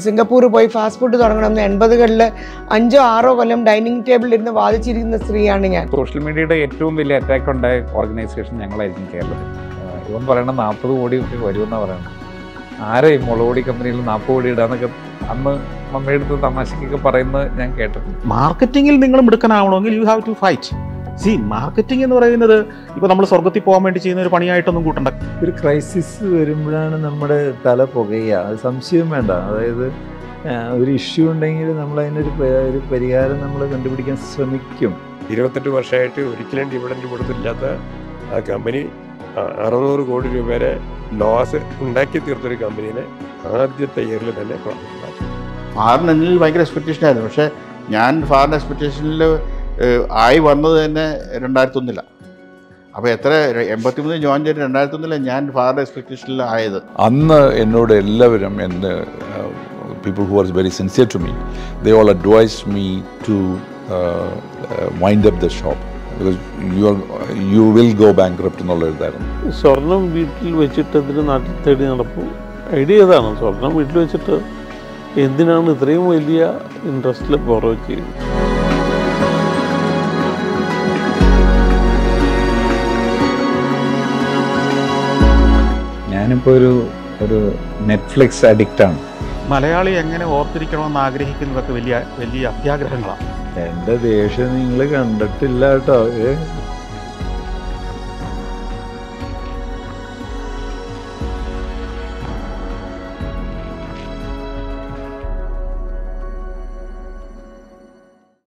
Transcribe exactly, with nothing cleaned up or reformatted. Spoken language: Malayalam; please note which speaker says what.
Speaker 1: സിംഗപ്പൂർ പോയി ഫാസ്റ്റ് ഫുഡ് തുടങ്ങണമെന്ന് എൺപതുകളിൽ അഞ്ചോ ആറോ കൊല്ലം ഡൈനിങ് ടേബിളിൽ ഇരുന്ന് വാദിച്ചിരിക്കുന്ന സ്ത്രീയാണ് ഞാൻ.
Speaker 2: സോഷ്യൽ മീഡിയയുടെ ഏറ്റവും വലിയ അറ്റാക്ക് ഉണ്ടായ ഓർഗനൈസേഷൻ ഞങ്ങളായിരിക്കും കേരളത്തിൽ. ഇവൻ പറയണത് നാൽപ്പത് കോടി വരുമെന്നാണ് പറയുന്നത്. ആരെ ഈ മുളക് പൊടി കമ്പനിയിൽ നാൽപ്പത് കോടി ഇടാന്നൊക്കെ അന്ന് മമ്മയെടുത്ത് തമാശക്കൊക്കെ പറയുന്നത് ഞാൻ കേട്ടിട്ടുണ്ട്.
Speaker 3: മാർക്കറ്റിങ്ങിൽ നിങ്ങൾ മിടുക്കനാവണമെങ്കിൽ യു ഹാവ് ടു ഫൈറ്റ്. സി മാർക്കറ്റിംഗ് എന്ന് പറയുന്നത് ഇപ്പോൾ നമ്മൾ സ്വർഗത്തിൽ പോകാൻ വേണ്ടി ചെയ്യുന്ന ഒരു പണിയായിട്ടൊന്നും കൂട്ടണ്ട.
Speaker 4: ഒരു ക്രൈസിസ് വരുമ്പോഴാണ് നമ്മുടെ തല പുകയുക, അത് സംശയം വേണ്ട. അതായത് ഒരു ഇഷ്യൂ ഉണ്ടെങ്കിൽ നമ്മൾ അതിനൊരു ഒരു പരിഹാരം നമ്മൾ കണ്ടുപിടിക്കാൻ ശ്രമിക്കും.
Speaker 5: ഇരുപത്തെട്ട് വർഷമായിട്ട് ഒരിക്കലും ഡിവിഡൻഡ് കൊടുത്തില്ലാത്ത ആ കമ്പനി അറുന്നൂറ് കോടി രൂപ വരെ ലോസ് ഉണ്ടാക്കി തീർത്തൊരു കമ്പനീനെ ആദ്യത്തെ ഇയറിൽ തന്നെ
Speaker 6: ഫാറിന് എന്നിൽ ഭയങ്കര എക്സ്പെക്റ്റേഷൻ ആയിരുന്നു. പക്ഷേ ഞാൻ ഫാറിൻ്റെ എക്സ്പെക്റ്റേഷനിൽ ആയി വന്നത് തന്നെ രണ്ടായിരത്തി ഒന്നിലാണ്. അപ്പോൾ എത്ര എൺപത്തി മൂന്ന് ജോയിൻ ചെയ്ത് രണ്ടായിരത്തി ഒന്നിലാണ് ഞാൻ ഫാറിൻ്റെ എക്സ്പെക്റ്റേഷനിൽ ആയത്.
Speaker 7: അന്ന് എന്നോട് എല്ലാവരും എന്ന് people who are very sincere to me, they all advised me to wind up the shop because you are you will go bankrupt എന്നുള്ള ഇതായിരുന്നു.
Speaker 8: സ്വർണം വീട്ടിൽ വെച്ചിട്ട് എന്തിന് നാട്ടിൽ തേടി നടക്കും? ഐഡിയ ഏതാണ്? സ്വർണം വീട്ടിൽ വെച്ചിട്ട് എന്തിനാണ് ഇത്രയും വലിയ ഇൻട്രസ്റ്റിൽ ബോറോ ചെയ്യുന്നത്?
Speaker 2: ഞാനിപ്പോൾ ഒരു ഒരു നെറ്റ്ഫ്ലിക്സ് അഡിക്റ്റാണ്.
Speaker 3: മലയാളി എങ്ങനെ ഓർത്തിരിക്കണമെന്ന് ആഗ്രഹിക്കുന്നതൊക്കെ വലിയ വലിയ അത്യാഗ്രഹങ്ങളാണ്.
Speaker 4: എൻ്റെ ദേഷ്യം നിങ്ങൾ കണ്ടിട്ടില്ല കേട്ടോ.